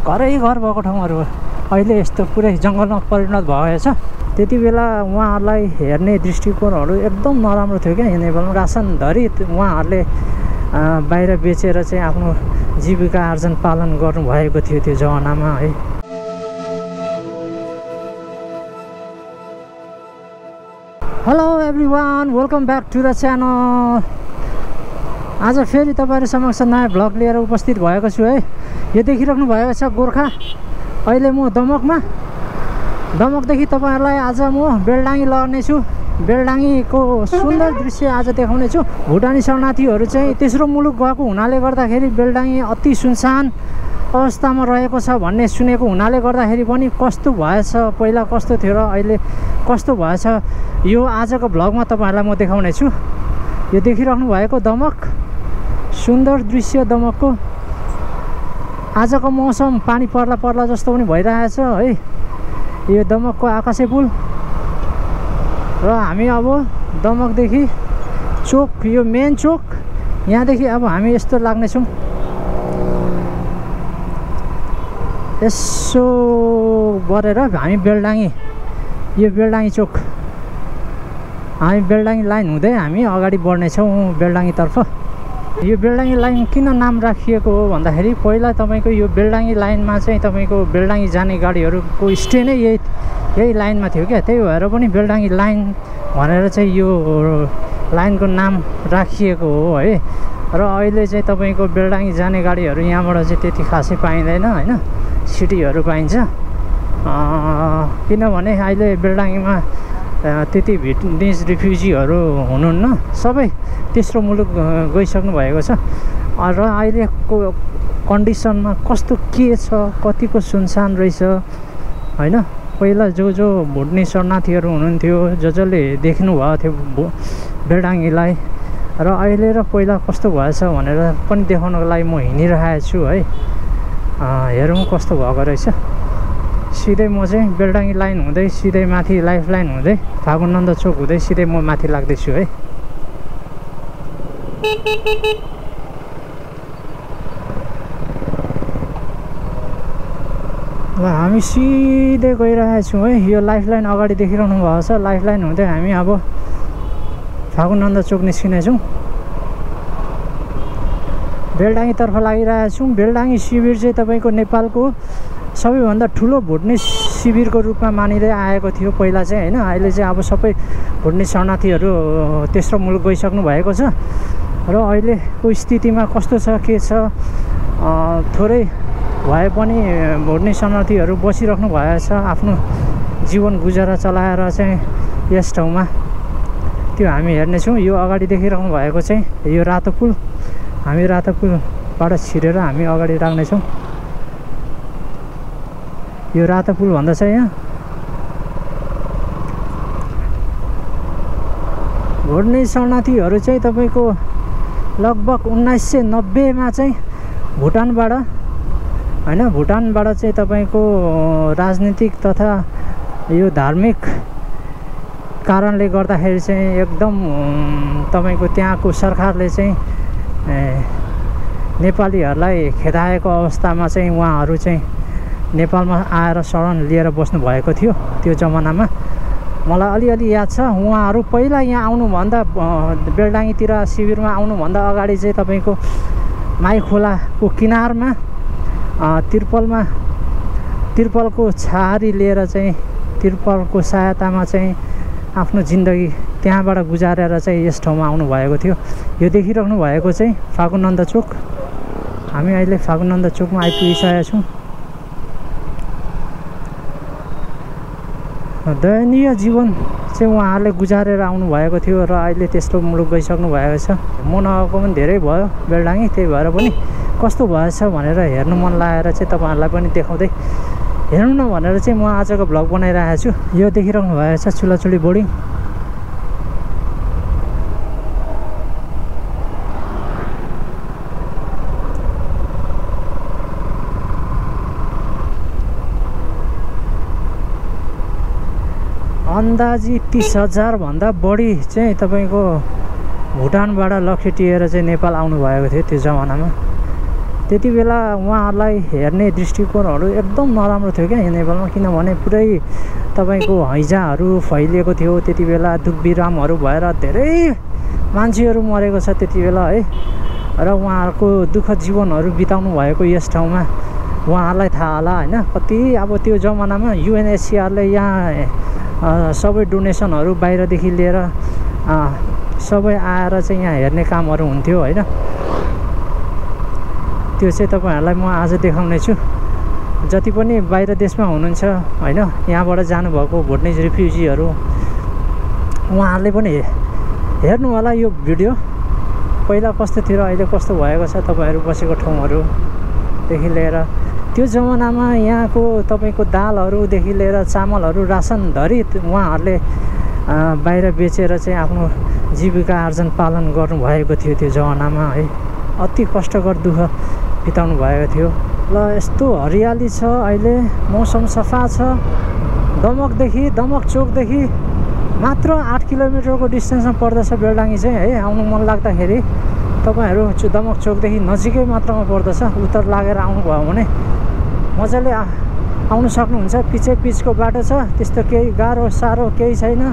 घरै घर भएको ठाउँहरू अहिले यस्तो पुरै जङ्गलमा परिणत भएको छ। त्यति बेला उहाँहरूलाई हेर्ने दृष्टिकोणहरू एकदम नराम्रो थियो क्या। नेपालमा रासनधरी उहाँहरूले बाहिर बेचेर चाहिँ आफ्नो जीविका आर्जन पालन गर्नुभएको थियो त्यो जमानामा है। Hello everyone, welcome back to the channel. आज फेरि तपाईँहरू समक्ष नयाँ भ्लग लिएर उपस्थित भएको छु है। यो देखिराख्नु भएको छ गोर्खा। अहिले म दमकदेखि तपाईँहरूलाई आज म बेलडाङ्गी लड्नेछु। बेलडाङ्गीको सुन्दर दृश्य आज देखाउने छु। भुटानी शरणार्थीहरू चाहिँ तेस्रो मुलुक गएको हुनाले गर्दाखेरि बेलडाङ्गी अति सुनसान अवस्थामा रहेको छ भन्ने सुनेको हुनाले गर्दाखेरि पनि कस्तो भएछ, पहिला कस्तो थियो र अहिले कस्तो भएछ, यो आजको भ्लगमा तपाईँहरूलाई म देखाउने छु। यो देखिराख्नु भएको दमक, सुन्दर दृश्य दमकको। आजको मौसम पानी पर्ला जस्तो पनि भइरहेछ है। यो दमकको आकाशे पुल र हामी अब दमकदेखि चोक, यो मेन चोक, यहाँदेखि अब हामी यस्तो लाग्नेछौँ। यसो गरेर हामी बेलडाङ्गी, यो बेलडाङ्गी चोक, हामी बेलडाङ्गी लाइन हुँदै हामी अगाडि बढ्नेछौँ बेलडाङ्गीतर्फ। यो बेलडाङ्गी लाइन किन नाम राखिएको हो भन्दाखेरि पहिला तपाईँको यो बेलडाङ्गी लाइनमा चाहिँ तपाईँको बेलडाङ्गी जाने गाडीहरूको स्टे नै यही लाइनमा थियो क्या। त्यही भएर पनि बेलडाङ्गी लाइन भनेर चाहिँ यो लाइनको नाम राखिएको हो है। र अहिले चाहिँ तपाईँको बेलडाङ्गी जाने गाडीहरू यहाँबाट चाहिँ त्यति खासै पाइँदैन होइन, सिटीहरू पाइन्छ। किनभने अहिले बेलडाङ्गीमा त्यति भिटनिज रिफ्युजीहरू हुनुहुन्न, सबै तेस्रो मुलुक गइसक्नु भएको छ। र अहिलेको कन्डिसनमा कस्तो के छ, कतिको सुनसान रहेछ होइन। पहिला जो भुटनी शरणार्थीहरू हुनुहुन्थ्यो, जसले देख्नु भएको थियो बेलडाङ्गीलाई, र अहिले र पहिला कस्तो भएछ भनेर पनि देखाउनको लागि म हिँडिरहेको छु है। हेरौँ कस्तो भएको रहेछ। सिधै म चाहिँ बेलडाङ्गी लाइन हुँदै सिधै माथि लाइफ लाइन हुँदै फागुनन्द चोक हुँदै सिधै म माथि लाग्दैछु है। ल हामी सिधै गइरहेको छौँ है। यो लाइफ लाइन अगाडि देखिरहनु भएको छ। लाइफ लाइन हुँदै हामी अब फागुनन्द चोक निस्किनेछौँ। बेलडाङ्गीतर्फ लागिरहेको छौँ। बेलडाङ्गी शिविर चाहिँ तपाईँको नेपालको सबैभन्दा ठुलो भुटनी शिविरको रूपमा मानिँदै आएको थियो पहिला चाहिँ होइन। अहिले चाहिँ अब सबै भुटनी शरणार्थीहरू तेस्रो मुलुक गइसक्नु भएको छ। र अहिलेको स्थितिमा कस्तो छ के छ, थोरै भए पनि भुटनी शरणार्थीहरू बसिराख्नु भएको छ आफ्नो जीवन गुजारा चलाएर चाहिँ यस ठाउँमा। त्यो हामी हेर्नेछौँ। यो अगाडि देखिराख्नु भएको चाहिँ यो रातो पुल, हामी रातो पुलबाट छिरेर हामी अगाडि राख्नेछौँ। यो रातो पुल भन्दछ यहाँ। भुटनी शरणार्थीहरू चाहिँ तपाईँको लगभग 1990मा चाहिँ भुटानबाट होइन, भुटानबाट चाहिँ तपाईँको राजनीतिक तथा यो धार्मिक कारणले गर्दाखेरि चाहिँ एकदम तपाईँको त्यहाँको सरकारले चाहिँ नेपालीहरूलाई खेदाएको अवस्थामा चाहिँ उहाँहरू चाहिँ नेपालमा आएर शरण लिएर बस्नु भएको थियो त्यो जमानामा। मलाई अलिअलि याद छ। उहाँहरू पहिला यहाँ आउनुभन्दा, बेलडाङ्गीतिर शिविरमा आउनुभन्दा अगाडि चाहिँ तपाईँको माई खोलाको किनारमा तिर्पलको छहारी लिएर चाहिँ तिर्पलको सहायतामा चाहिँ आफ्नो जिन्दगी त्यहाँबाट गुजारेर चाहिँ यस ठाउँमा आउनुभएको थियो। यो देखिराख्नु भएको चाहिँ फागुनन्द चोक। हामी अहिले फागुनन्द चोकमा आइपुगिसकेका छौँ। दयनीय जीवन चाहिँ उहाँहरूले गुजारेर आउनुभएको थियो र अहिले तेस्रो मुलुक गइसक्नु भएको छ। म नगएको पनि धेरै भयो बेलडाङ्गी, त्यही भएर पनि कस्तो भएछ भनेर हेर्नु मन लागेर चाहिँ तपाईँहरूलाई पनि देखाउँदै हेर्नु न भनेर चाहिँ म आजको भ्लग बनाइरहेको छु। यो देखिरहनु भएको छ चुलाचुली बोर्डिङ। अन्दाजी 30,000 भन्दा बढी चाहिँ तपाईँको भुटानबाट लखेटिएर चाहिँ नेपाल आउनुभएको थियो त्यो जमानामा। त्यति बेला उहाँहरूलाई हेर्ने दृष्टिकोणहरू एकदम नराम्रो थियो क्या यहाँ नेपालमा, किनभने पुरै तपाईँको हैजाहरू फैलिएको थियो त्यति बेला, दुखबिरामहरू भएर धेरै मान्छेहरू मरेको छ त्यति बेला है। र उहाँहरूको दुःख जीवनहरू बिताउनु भएको यस ठाउँमा उहाँहरूलाई थाहा होला होइन। कति अब त्यो जमानामा UNHCRले यहाँ सबै डोनेसनहरू बाहिरदेखि लिएर सबै आएर चाहिँ यहाँ हेर्ने कामहरू हुन्थ्यो होइन। त्यो चाहिँ तपाईँहरूलाई म आज देखाउने छु। जति पनि बाहिर देशमा हुनुहुन्छ होइन, यहाँबाट जानुभएको भुटनिज रिफ्युजीहरू, उहाँहरूले पनि हेर्नु होला यो भिडियो। पहिला कस्तो थियो र अहिले कस्तो भएको छ तपाईँहरू बसेको ठाउँहरूदेखि लिएर। त्यो जमानामा यहाँको तपाईँको दालहरूदेखि लिएर चामलहरू रासनधरि उहाँहरूले बाहिर बेचेर चाहिँ आफ्नो जीविका आर्जन पालन गर्नुभएको थियो त्यो जमानामा है। अति कष्टकर दुःख बिताउनु भएको थियो। ल यस्तो हरियाली छ अहिले, मौसम सफा छ। दमक चोकदेखि मात्र 8 किलोमिटरको डिस्टेन्समा पर्दछ बेलडाङ्गी चाहिँ है। आउनु मन लाग्दाखेरि तपाईँहरू दमक चोकदेखि नजिकै मात्रामा पर्दछ। उत्तर लागेर आउनुभयो भने मजाले आउनु सक्नुहुन्छ। पिचको बाटो छ, त्यस्तो केही गाह्रो साह्रो केही छैन।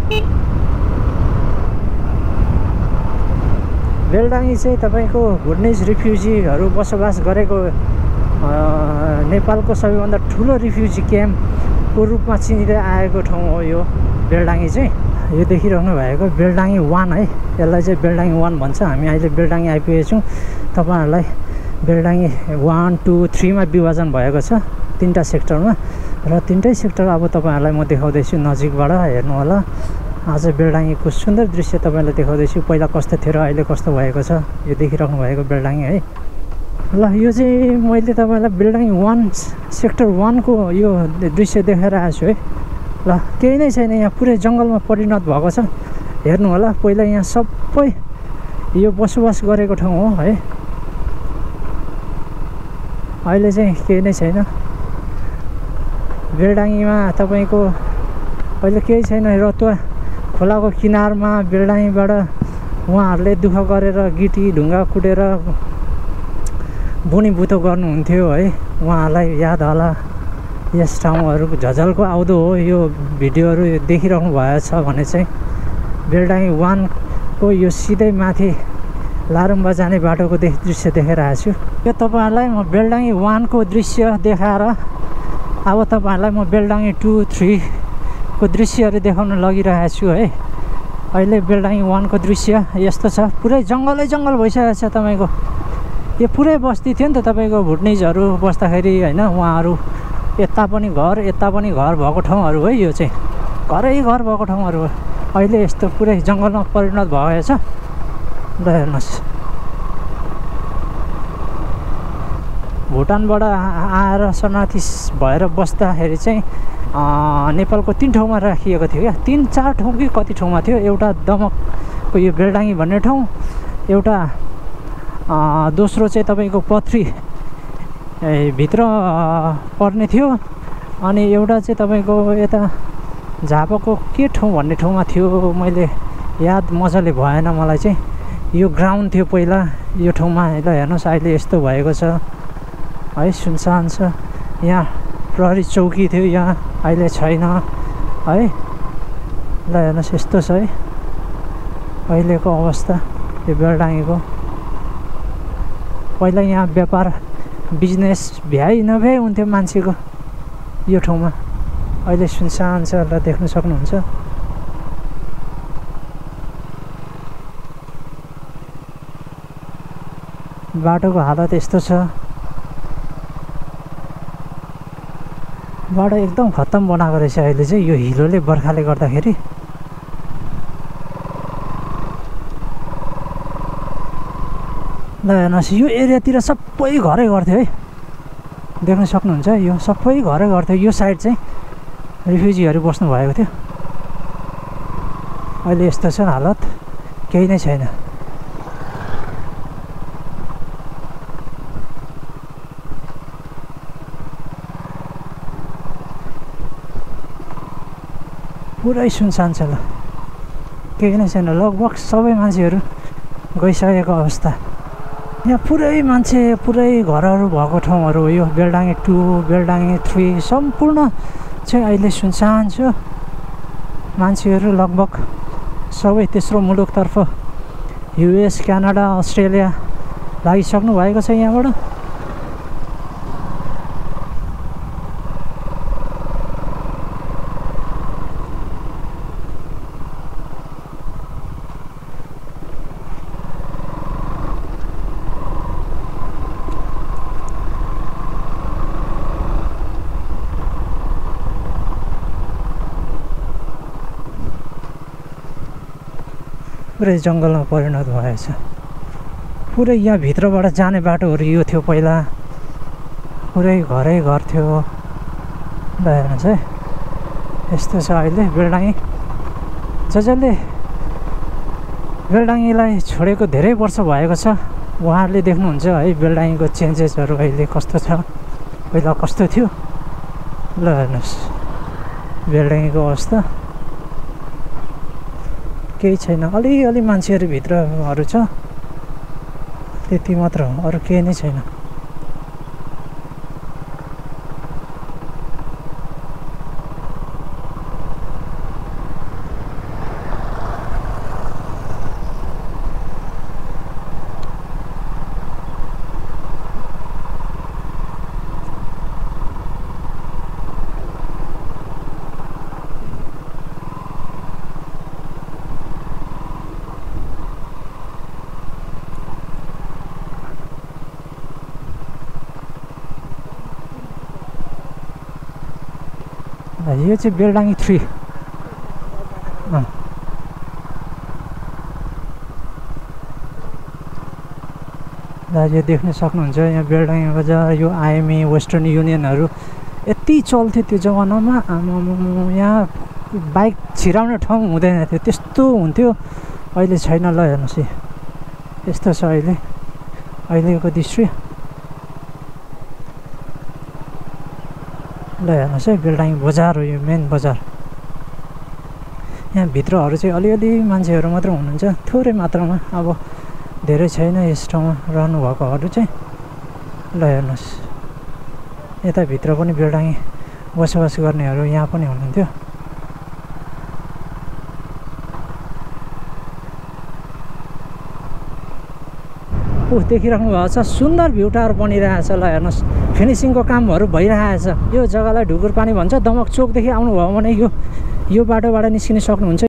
बेलडाङ्गी चाहिँ तपाईँको भुटनिज रिफ्युजीहरू बसोबास गरेको नेपालको सबैभन्दा ठुलो रिफ्युजी क्याम्पको रूपमा चिनिँदै आएको ठाउँ हो यो बेलडाङ्गी चाहिँ। यो देखिरहनु भएको बेलडाङ्गी 1 है, यसलाई चाहिँ बेलडाङ्गी 1 भन्छ। हामी अहिले बेलडाङ्गी आइपुगेछौँ। तपाईँहरूलाई बेलडाङ्गी 1, 2, 3 मा विभाजन भएको छ 3टा सेक्टरमा, र 3टै सेक्टर अब तपाईँहरूलाई म देखाउँदैछु नजिकबाट। हेर्नु होला, आज बेलडाङ्गीको सुन्दर दृश्य तपाईँलाई देखाउँदैछु। पहिला कस्तो थियो र अहिले कस्तो भएको छ, यो देखिराख्नु भएको बेलडाङ्गी है। ल यो चाहिँ मैले तपाईँलाई बेलडाङ्गी 1 सेक्टर 1 को यो दृश्य देखाइरहेको छु है। ल केही नै छैन, यहाँ पुरै जङ्गलमा परिणत भएको छ। हेर्नु होला, पहिला यहाँ सबै यो बसोबास गरेको ठाउँ हो है। अहिले चाहिँ केही नै छैन बेलडाङ्गीमा। तपाईँको अहिले केही छैन। रतुवा खोलाको किनारमा बेलडाङ्गीबाट उहाँहरूले दुःख गरेर गिटी ढुङ्गा कुटेर बुनिबुतो गर्नुहुन्थ्यो है। उहाँहरूलाई याद होला यस ठाउँहरूको झझल्को आउँदो हो यो भिडियोहरू देखिरहनु भएको छ भने चाहिँ बेलडाङ्गी 1 को यो सिधै माथि लारुम्बा जाने बाटोको दृश्य देखाइरहेको छु। यो तपाईँहरूलाई म बेलडाङ्गी 1 को दृश्य देखाएर अब तपाईँहरूलाई म बेलडाङ्गी 2, 3 को दृश्यहरू देखाउन लगिरहेको छु है। अहिले बेलडाङ्गी 1 को दृश्य यस्तो छ। पुरै जङ्गल भइसकेको छ तपाईँको। यो पुरै बस्ती थियो नि त तपाईँको भुटनिजहरू बस्दाखेरि होइन। उहाँहरू यता पनि घर भएको ठाउँहरू है। यो चाहिँ घर भएको ठाउँहरू हो। अहिले यस्तो पुरै जङ्गलमा परिणत भएको छ। ल हेर्नुहोस्, भुटानबाट आएर शरणार्थी भएर बस्दाखेरि चाहिँ नेपालको 3 ठाउँमा राखिएको थियो क्या। 3-4 ठाउँ कि कति ठाउँमा थियो। एउटा दमकको यो बेलडाङ्गी भन्ने ठाउँ, एउटा दोस्रो चाहिँ तपाईँको पथरी भित्र पर्ने थियो, अनि एउटा चाहिँ तपाईँको यता झापाको के ठाउँ भन्ने ठाउँमा थियो। मैले याद मजाले भएन मलाई चाहिँ। यो ग्राउन्ड थियो पहिला यो ठाउँमा। ल हेर्नुहोस्, अहिले यस्तो भएको छ है, सुनसान छ। यहाँ प्रहरी चौकी थियो, यहाँ अहिले छैन है। ल हेर्नुहोस्, यस्तो छ है अहिलेको अवस्था यो बेलडाङ्गीको। पहिला यहाँ व्यापार बिजनेस भ्याइ नभ्याइ हुन्थ्यो मान्छेको यो ठाउँमा। अहिले सुनसान छ। ल देख्न सक्नुहुन्छ। बाटोको हालत यस्तो छ। बाटो एकदम खत्तम बनाएको रहेछ अहिले चाहिँ यो हिलोले, बर्खाले गर्दाखेरि। ल हेर्नुहोस्, यो एरियातिर सबै घरै गर्थ्यो है। देख्न सक्नुहुन्छ, यो सबै घरै गर्थ्यो। यो साइड चाहिँ रिफ्युजीहरू बस्नु भएको थियो। अहिले यस्तो छ हालत, केही नै छैन। पुरै सुनसान छ। ल केही नै छैन, लगभग सबै मान्छेहरू गइसकेको अवस्था। यहाँ पुरै मान्छे पुरै घरहरू भएको ठाउँहरू हो यो बेलडाङ्गी 2 बेलडाङ्गी 3 सम्पूर्ण चाहिँ अहिले सुनसान छ मान्छेहरू लगभग सबै तेस्रो मुलुकतर्फ युएस क्यानाडा अस्ट्रेलिया लागिसक्नु भएको छ यहाँबाट पुरै जङ्गलमा परिणत भएछ पुरै यहाँ भित्रबाट जाने बाटोहरू यो थियो पहिला पुरै घरै घर थियो ल हेर्नुहोस् है यस्तो छ अहिले बेलडाङ्गी जसले बेलडाङ्गीलाई छोडेको धेरै वर्ष भएको छ उहाँहरूले देख्नुहुन्छ है बेलडाङ्गीको चेन्जेसहरू अहिले कस्तो छ पहिला कस्तो थियो ल हेर्नुहोस् बेलडाङ्गीको अवस्था केही छैन अलि मान्छेहरू भित्रहरू छ त्यति मात्र हो अरू केही नै छैन यो चाहिँ बेलडाङ्गी 3 यो देख्न सक्नुहुन्छ यहाँ बेलडाङ्गी बजार यो आइएमए वेस्टर्न युनियनहरू यति चल्थ्यो त्यो जमानामा यहाँ बाइक छिराउने ठाउँ हुँदैन थियो त्यस्तो हुन्थ्यो अहिले छैन ल हेर्नुहोस् यस्तो छ अहिलेको दृश्य ल हेर्नुहोस् है बेलडाङ्गी बजार हो यो मेन बजार यहाँ भित्रहरू चाहिँ अलिअलि मान्छेहरू मात्र हुनुहुन्छ थोरै मात्रामा अब धेरै छैन यस ठाउँमा रहनुभएकोहरू चाहिँ ल हेर्नुहोस् यताभित्र पनि बेलडाङ्गी बसोबास गर्नेहरू यहाँ पनि हुनुहुन्थ्यो देखिराख्नु भएको छ सुन्दर भ्यू टावर बनिरहेछ ल हेर्नुहोस् फिनिसिङको कामहरू भइरहेछ यो जग्गालाई ढुकुर पानी भन्छ दमक चोकदेखि आउनुभयो भने यो बाटोबाट निस्किन सक्नुहुन्छ